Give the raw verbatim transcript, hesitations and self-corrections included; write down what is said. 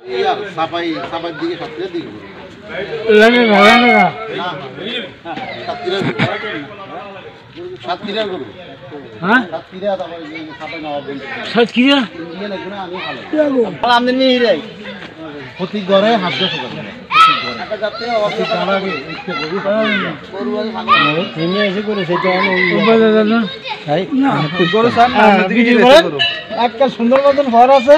সাপাই সাপাই দিকে সাতটির দিকে লাগে ভালো না সাতটিরা করবো হ্যাঁ সাতটিরা তারপরে সাপাই নবাব সাতক্ষীরা ইয়ে লাগবে না আমি ভালো আমদানি নিয়ে যাই প্রতি ঘরে হাত দিয়ে শোকা একটা সুন্দর মতন ঘর আছে